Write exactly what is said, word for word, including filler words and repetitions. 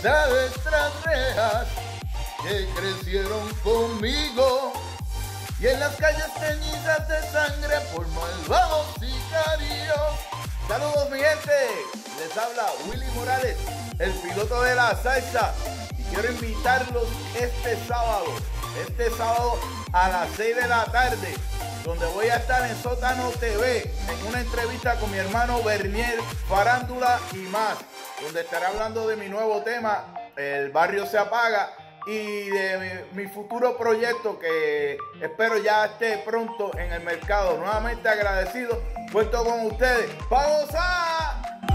de nuestras rejas que crecieron conmigo y en las calles teñidas de sangre por malvados sicarios. Saludos mi gente, les habla Willy Morales, el piloto de la salsa, y quiero invitarlos este sábado, este sábado a las seis de la tarde, donde voy a estar en Sótano T V, en una entrevista con mi hermano Bernier, Farándula y más, donde estaré hablando de mi nuevo tema, El Barrio Se Apaga, y de mi, mi futuro proyecto que espero ya esté pronto en el mercado. Nuevamente agradecido, puesto con ustedes. ¡Vamos a!